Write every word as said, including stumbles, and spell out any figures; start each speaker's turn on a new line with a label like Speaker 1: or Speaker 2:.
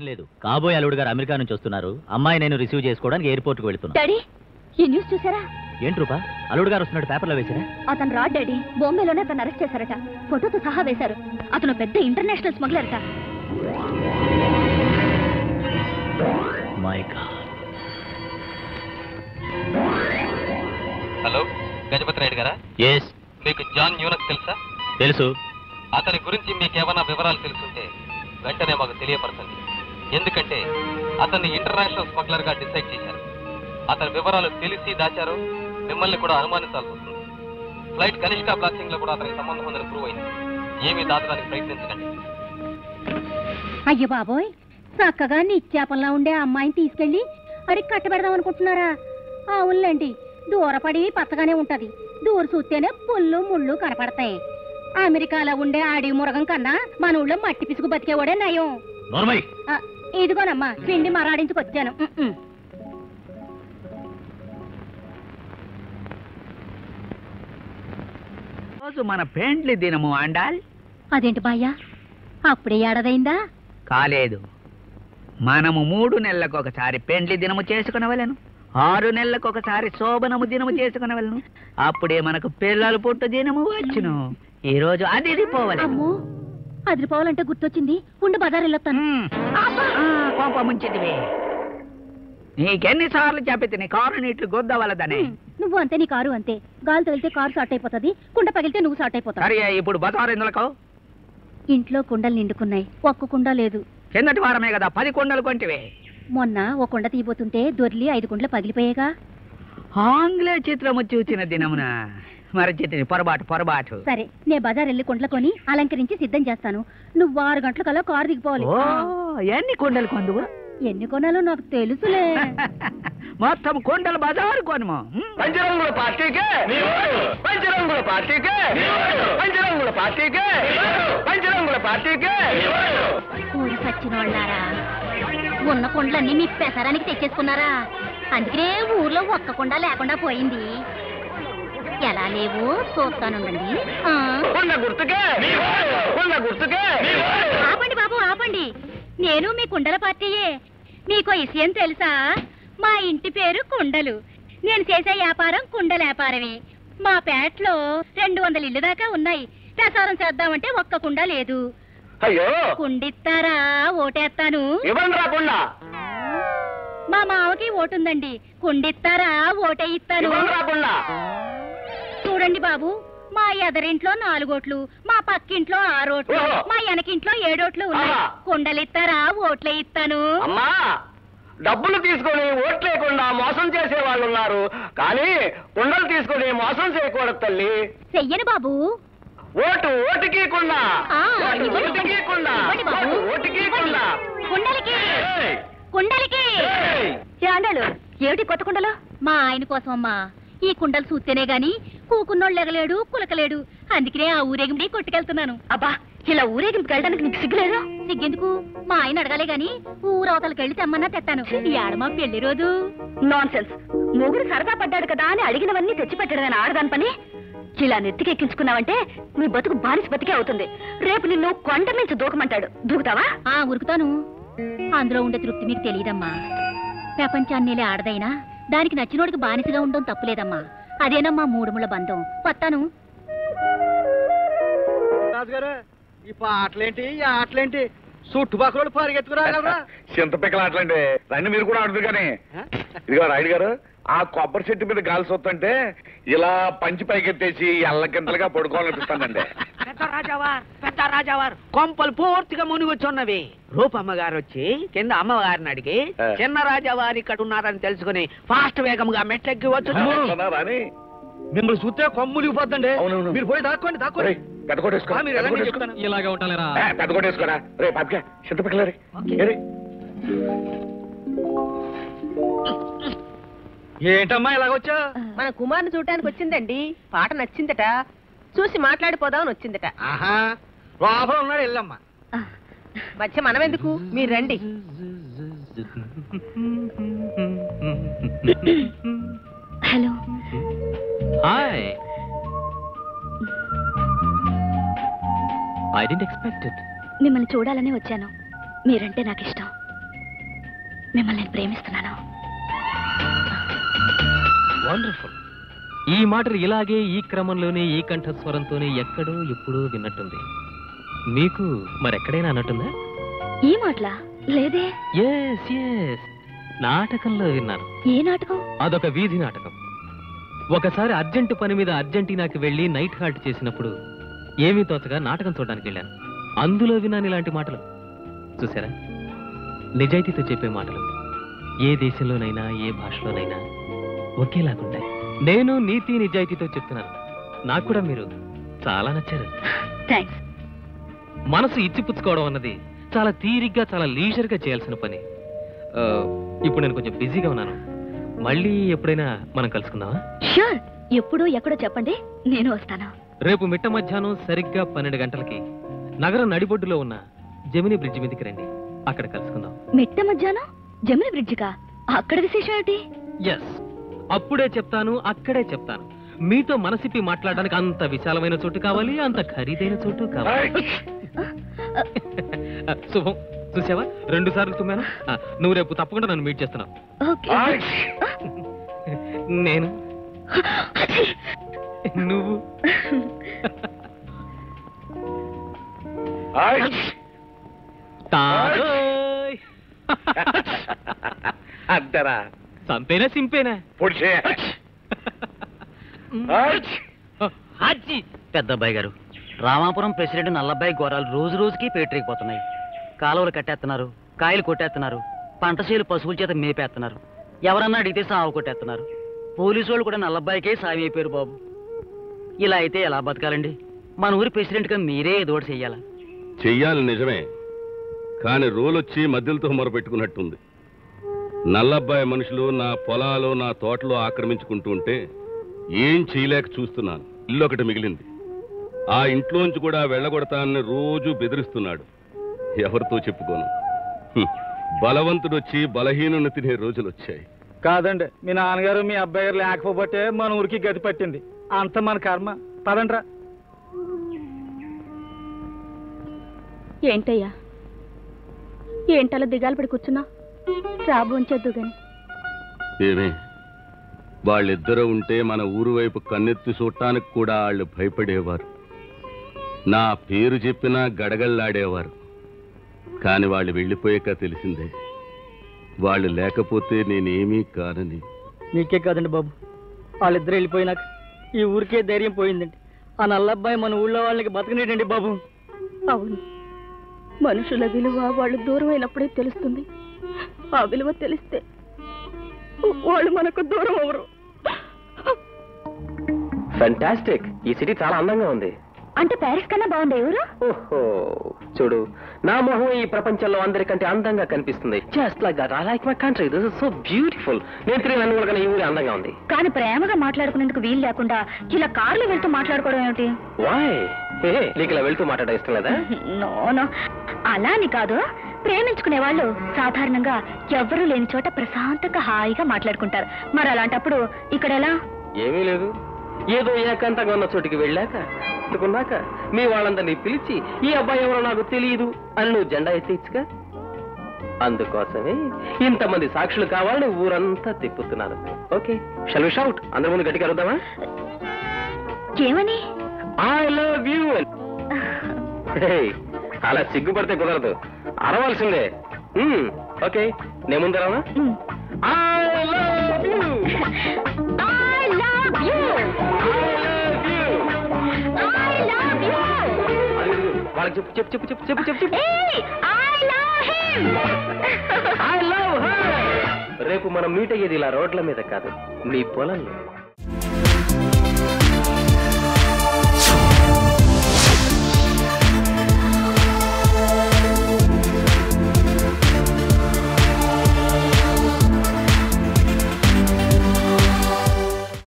Speaker 1: లేదు. కాబోయే అల్లుడు గారు అమెరికా నుంచి వస్తున్నారు. అమ్మాయి నేను రిసీవ్ చేసుకోవడానికి ఎయిర్పోర్ట్ కు వెళ్తున్నా.
Speaker 2: డాడీ ఈ న్యూస్ చూసారా?
Speaker 1: ఏంటి రూపా, అల్లుడు గారు వస్తున్నాడు పేపర్లో వేసారా?
Speaker 2: అతను రా డాడీ, బాంబేలోనే అతను అరెస్ట్ చేశారట. ఫోటోతో సహా వేశారు. అతను పెద్ద ఇంటర్నేషనల్ స్మగ్లర్ అట.
Speaker 1: My god.
Speaker 3: Hello, Gajapati Rayudu గారా?
Speaker 1: ఎస్.
Speaker 3: మీకు జాన్ న్యూనక్ తెలుసా?
Speaker 1: తెలుసు.
Speaker 3: అతని గురించి మీకేమైనా వివరాలు తెలుసుంటే వెంటనే మాకు తెలియపరచండి. ఎందుకంటే అతన్ని ఇంటర్నేషనల్ స్మగ్లర్ గా డిసైడ్ చేశారు. అతని వివరాలు తెలిసి దాచారు, మిమ్మల్ని కూడా అనుమానించాల్సి వస్తుంది. ఫ్లైట్ కనిష్క బ్లాస్టింగ్ లో కూడా అతనికి సంబంధం ఉందని ప్రూవ్ అయింది. ఏమీ దాచడానికి ప్రయత్నించకండి.
Speaker 2: అయ్యో బాబోయ్, చక్కగా నిత్యాపంలా ఉండే అమ్మాయిని తీసుకెళ్లి అడిగి కట్టబెడదాం అనుకుంటున్నారా? అవునులేండి, దూరపడి పచ్చగానే ఉంటది. దూర చూస్తేనే పుల్లు ముళ్ళు కనపడతాయి. అమెరికాలో ఉండే ఆడి మురగం కన్నా మన ఊళ్ళో మట్టి పిసుకు బతికేవాడే నయం. ఇదిగోనమ్మా పిండి మరాడించుకొచ్చాను.
Speaker 4: రోజు మన పెండ్లి దినము అండాల్.
Speaker 2: అదేంటి బాయ్యా, అప్పుడే ఏడాదైందా?
Speaker 4: కాలేదు, మనము మూడు నెలలకు ఒకసారి పెండ్లి దినము చేసుకునవలను. ఆరు నెలలకు ఒకసారి శోభనము దినము చేసుకునవలను. అప్పుడే మనకు పిల్లలు పుట్టు దినము వచ్చును. ఈ రోజు అదిరిపోవాలి.
Speaker 2: అమ్మో, అదిరిపోవాలంటే గుర్తొచ్చింది. ఉండి బజార్ వెళ్ళొస్తాను.
Speaker 4: కోప ముంచిదివే. నీకెన్నిసార్లు చెప్పితే నీ కారు నీట్లు గొద్దవలదనే.
Speaker 2: నువ్వు అంతే, నీ కారు అంతే. గాలి తగిలితే కారు షార్ట్ అయిపోతుంది, కుండ పగిలితే నువ్వు షార్ట్ అయిపోతావు.
Speaker 4: సరే, ఇప్పుడు బజార్ ఎందులకు?
Speaker 2: ఇంట్లో కుండలు నిండుకున్నాయి, ఒక్క కుండ లేదు.
Speaker 4: కిందటి వారమే కదా పది కుండలు కొంటివే.
Speaker 2: మొన్న ఒక కుండ తీయబోతుంటే దొర్లి ఐదు కుండలు పగిలిపోయేగా.
Speaker 4: ఆంగ్లే చిత్రము చూసిన దినమున మరచితిని. పొరబాటు పొరబాటు.
Speaker 2: సరే, నే బజార్ వెళ్ళి కుండలు కొని అలంకరించి సిద్ధం చేస్తాను. నువ్వు ఆరు గంటల కల్లా కారు దిగిపోవాలి.
Speaker 4: ఎన్ని కుండలు కొందువు?
Speaker 2: ఎన్ని కొనాలో నాకు తెలుసులే.
Speaker 4: మొత్తం కుండలు బజారు కొనుము.
Speaker 5: పంచరంగుల పార్టీకే, పంచరంగుల పార్టీకే, పంచరంగుల పార్టీకే, పంచరంగుల పార్టీకే.
Speaker 2: ఊరి సచ్చిన వాళ్ళారా, ఉన్న కుండలన్నీ మీ పెసరానికి తెచ్చేసుకున్నారా? అందుకనే ఊర్లో ఒక్క కుండ లేకుండా పోయింది. ఎలా లేవు చూస్తానుండండి. ఆపండి బాబు, ఆపండి. నేను మీ కుండల పార్టీయే. మీకు విషయం తెలుసా? మా ఇంటి పేరు కుండలు. నేను చేసే వ్యాపారం కుండల వ్యాపారమే. మా పేటలో రెండు వందల ఇల్లు దాకా ఉన్నాయి. ప్రసారం చేద్దామంటే ఒక్క కుండ లేదు.
Speaker 5: అయ్యో,
Speaker 2: కుండిస్తారా? ఓటేస్తాను. మా మావకి ఓటుందండి. కుండిస్తారా? ఓటే ఇస్తాను. చూడండి బాబు, మా ఎదరింట్లో నాలుగోట్లు, మా పక్కింట్లో ఆరోట్లు, మా వెనకింట్లో ఏడోట్లు ఉన్నాయి. కుండలిస్తారా? ఓట్లే ఇస్తాను.
Speaker 5: అమ్మా, డబ్బులు తీసుకొని ఓట్లేకుండా మోసం చేసే వాళ్ళు ఉన్నారు, కానీ కుండలు తీసుకొని మోసం చేయకూడదు తల్లి.
Speaker 2: చెయ్యను బాబు.
Speaker 5: ఓటు ఓటుకి కుండ, ఓటుకి కుండ, ఓటుకి కుండ,
Speaker 2: కుండలికి కుండలికి. ఏమిటి కొత్త కుండలు? మా ఆయన కోసం అమ్మా. ఈ కుండలు చూస్తేనే గాని కూకున్నోళ్ళు ఎగలేడు, కులకలేడు. అందుకనే ఆ ఊరేగింపు కొట్టుకెళ్తున్నాను. అబ్బా, ఇలా ఊరేగింపుకి వెళ్ళడానికి నీకు సిగ్గులేదు? సిగ్గెందుకు? మా ఆయన అడగాలే గాని ఊరవతలకి వెళ్ళి తెమ్మన్నా తెస్తాను. ఈ ఆడమా పెళ్లి రోజు. Nonsense. మొగుడు సరదా పడ్డాడు కదా అని అడిగినవన్నీ తెచ్చిపెట్టడమని ఆడదాని పని. ఇలా నెత్తికెక్కించుకున్నావంటే నీ బతుకు బానిస బతికే అవుతుంది. రేపు నిన్ను కొండ మించి దూకమంటాడు. దూకుతావా? ఆ ఉరుకుతాను. అందులో ఉండే తృప్తి మీకు తెలియదమ్మా. ప్రపంచాన్నేలే ఆడదైనా దానికి నచ్చినోడికి బానిసగా ఉండడం తప్పులేదమ్మా. అదేనమ్మా మూడుముళ్ళ బంధం. వస్తాను.
Speaker 6: రాజుగారు, ఈ పాటలేంటి, ఈ ఆటలేంటి? చుట్టుపక్కల పరిగెత్తుకురాగలరా?
Speaker 5: చింతపిక్కల ఆటలండి. రండి మీరు కూడా ఆడుతుంది. కానీ ఇదిగో రాయుడు గారు, ఆ కొబ్బరి చెట్టు మీద గాలి వస్తుంటే ఇలా పంచి పైకెత్తేసి ఎల్లకింతలుగా పడుకోవాలనిపిస్తానండి.
Speaker 4: పెద్ద రాజావారు, పెద్ద రాజావారు కొంపలు పూర్తిగా మునిగొచ్చున్నవి. రూపమ్మ గారు వచ్చి కింద అమ్మవారిని అడిగి చిన్న రాజావారి ఇక్కడ ఉన్నారని తెలుసుకుని ఫాస్ట్ వేగంగా మెట్లెక్కి వచ్చు.
Speaker 6: మిమ్మల్ని చూస్తే కొమ్ములిగిపోద్దండి. మీరు పోయి దాక్కోండి, దాక్కోండి.
Speaker 5: పెద్ద కొట్టేసుకో.
Speaker 6: ఇలాగే ఉంటారా?
Speaker 5: పెద్ద కొట్టేసుకోరా. రే పాపక చింతపిక్కల రే.
Speaker 6: ఏంటమ్మా ఇలాగొచ్చా?
Speaker 7: మన కుమార్ని చూడటానికి వచ్చిందండి. పాట నచ్చిందట, చూసి మాట్లాడిపోదామని వచ్చిందట.
Speaker 6: ఆహా, లోపల ఉన్నాడు. వెళ్ళమ్మా.
Speaker 7: మధ్య మనం ఎందుకు, మీరు రండి.
Speaker 2: Hello.
Speaker 1: Hi. I didn't expect it.
Speaker 2: మిమ్మల్ని చూడాలని వచ్చాను. మీరంటే నాకు ఇష్టం. మిమ్మల్ని నేను ప్రేమిస్తున్నాను.
Speaker 3: వండర్ఫుల్. ఈ మాటలు ఇలాగే ఈ క్రమంలోనే ఈ కంఠస్వరంతోనే ఎక్కడో ఎప్పుడో విన్నట్టుంది. మీకు మరెక్కడైనా అన్నట్టుందా?
Speaker 2: ఈ మాటలా? లేదే.
Speaker 3: ఎస్ ఎస్ నాటకంలో విన్నాను.
Speaker 2: ఏ నాటకం?
Speaker 3: అదొక వీధి నాటకం. ఒకసారి అర్జెంటు పని మీద అర్జెంటీనాకి వెళ్ళి నైట్ హాల్ట్ చేసినప్పుడు ఏమీ తోచగా నాటకం చూడడానికి వెళ్ళాను. అందులో విన్నాను ఇలాంటి మాటలు. చూసారా, నిజాయితీతో చెప్పే మాటలు ఏ దేశంలోనైనా ఏ భాషలోనైనా ఒకేలాగుంటాయి. నేను నీతి నిజాయితీతో చెప్తున్నాను. నాకు కూడా మీరు చాలా నచ్చారు.
Speaker 2: థ్యాంక్స్.
Speaker 3: మనసు ఇచ్చిపుచ్చుకోవడం అన్నది చాలా తీరిగ్గా చాలా లీజర్గా చేయాల్సిన పని. ఆ, ఇప్పుడు నేను కొంచెం బిజీగా ఉన్నాను. మళ్ళీ ఎప్పుడైనా మనం కలుసుకుందామా?
Speaker 2: ష్యూర్. ఎప్పుడు ఎక్కడో చెప్పండి, నేను వస్తాను.
Speaker 3: రేపు మిట్ట మధ్యాహ్నం సరిగ్గా పన్నెండు గంటలకి నగరం నడిబొడ్డులో ఉన్న జమిని బ్రిడ్జ్ మీదకి రండి. అక్కడ కలుసుకుందాం.
Speaker 2: మిట్ట మధ్యాహ్నం జమిని బ్రిడ్జికా? అక్కడ విశేషం ఏంటి?
Speaker 3: ఎస్, అప్పుడే చెప్తాను, అక్కడే చెప్తాను. మీతో మనసిప్పి మాట్లాడడానికి అంత విశాలమైన చోటు కావాలి, అంత ఖరీదైన చోటు కావాలి. శుభం, చూసావా రెండు సార్లు తుమ్మాను. ఆ, నువ్వు రేపు తప్పకుండా నన్ను మీట్ చేస్తున్నావు.
Speaker 2: ఓకే.
Speaker 3: నేను నువ్వు తారోయ్.
Speaker 5: అంతరా
Speaker 3: సంపేనా సింపేనా?
Speaker 5: పొడిచే
Speaker 1: పెద్ద అబ్బాయి గారు, రామాపురం ప్రెసిడెంట్ నల్లబ్బాయి ఘోరాలు రోజు రోజుకి పేటరేగిపోతున్నాయి. కాలువలు కట్టేస్తున్నారు, కాయలు కొట్టేస్తున్నారు, పంట చేలు పశువుల చేత మేపేస్తున్నారు. ఎవరన్నా అడిగితే సాగు కొట్టేస్తున్నారు. పోలీసు వాళ్ళు కూడా నల్లబ్బాయికే సాయం అయిపోయారు బాబు. ఇలా అయితే ఎలా బతకాలండి? మన ఊరి ప్రెసిడెంట్గా మీరే ఏదో ఒకటి చెయ్యాలా?
Speaker 8: చెయ్యాలి నిజమే, కానీ రోలొచ్చి మధ్యలతో మొరపెట్టుకున్నట్టుంది. నల్లబ్బాయి మనుషులు నా పొలాలు నా తోటలో ఆక్రమించుకుంటూ ఉంటే ఏం చేయలేక చూస్తున్నాను. ఇల్లు ఒకటి మిగిలింది. ఆ ఇంట్లోంచి కూడా వెళ్ళగొడతానని రోజు బెదిరిస్తున్నాడు. ఎవరితో చెప్పుకోను. హ్మ్. బలవంతుడు వచ్చి బలహీనుని తినే రోజులు వచ్చాయి.
Speaker 6: కాదండి, మీ నాన్నగారు మీ అబ్బాయి గారు లేకపోతే మన ఊరికి గతి పట్టింది. అంత మన కర్మ. పదండ్రా.
Speaker 2: ఏంటయ్యా, ఏంటలా దిగాలు పడి కూర్చున్నా? రాబు ఉంచేద్దు గాని.
Speaker 8: ఏమే, వాళ్ళిద్దరూ ఉంటే మన ఊరు వైపు కన్నెత్తి చూడటానికి కూడా వాళ్ళు భయపడేవారు. నా పేరు చెప్పినా గడగళ్ళాడేవారు. కాని వాళ్ళు వెళ్ళిపోయాక తెలిసిందే, వాళ్ళు లేకపోతే నేనేమీ కానని.
Speaker 6: నీకే కాదండి బాబు, వాళ్ళిద్దరు వెళ్ళిపోయినాక ఈ ఊరికే ధైర్యం పోయిందండి. ఆ నల్లబ్బాయి మన ఊళ్ళో వాళ్ళకి బతకనేటండి బాబు.
Speaker 2: అవును, మనుషుల విలువ వాళ్ళు దూరం అయినప్పుడే తెలుస్తుంది. ఆ విలువ తెలిస్తే వాళ్ళు మనకు దూరం అవరు.
Speaker 9: ఫెంటాస్టిక్. ఈ సిటీ చాలా అందంగా ఉంది.
Speaker 2: అంటే ప్యారిస్ కన్నా బాగుంది ఎవరు?
Speaker 9: ఓహో, చూడు, నా మొహం ఈ ప్రపంచంలో అందరికంటే అందంగా కనిపిస్తుంది. Just like that. I like my country. This is so beautiful. నేను తిరిగి అన్ని కన్నా ఈ ఊరి అందంగా ఉంది.
Speaker 2: కానీ ప్రేమగా మాట్లాడుకునేందుకు వీలు లేకుండా ఇలా కార్లు వెళ్తూ మాట్లాడుకోవడం ఏమిటి?
Speaker 9: వాయ్? ఏ, నీకు ఇలా వెళ్తూ మాట్లాడడం ఇష్టం లేదా?
Speaker 2: నో నో, అలా అని కాదు. ప్రేమించుకునే వాళ్ళు సాధారణంగా ఎవ్వరూ లేని చోట ప్రశాంతంగా హాయిగా మాట్లాడుకుంటారు. మరి అలాంటప్పుడు ఇక్కడ ఎలా?
Speaker 9: ఏమీ లేదు. ఏదో ఏకాంతంగా ఉన్న చోటికి వెళ్ళాక అందుకున్నాక మీ వాళ్ళందరినీ పిలిచి ఈ అబ్బాయి ఎవరో నాకు తెలియదు అని నువ్వు జెండా ఎత్తేచ్చుగా. అందుకోసమే ఇంతమంది సాక్షులు కావాలని ఊరంతా తిప్పుతున్నాను. Okay, shall we shout? అందరి ముందు గట్టిగా అరుద్దామా?
Speaker 2: ఏమని?
Speaker 9: I love you. అలా సిగ్గుపడితే కుదరదు, అరవాల్సిందే. ఓకే, నేను ముందు అరవనా? I love you.
Speaker 2: I love you. I love you.
Speaker 9: వాళ్ళకి చెప్పు చెప్పు చెప్పు చెప్పు చెప్పు చెప్పు చెప్పు.
Speaker 2: Hey, I love him.
Speaker 9: I love her. రేపు మనం మీట్ అయ్యేది ఇలా రోడ్ల మీద కాదు, నీ పొలంలో.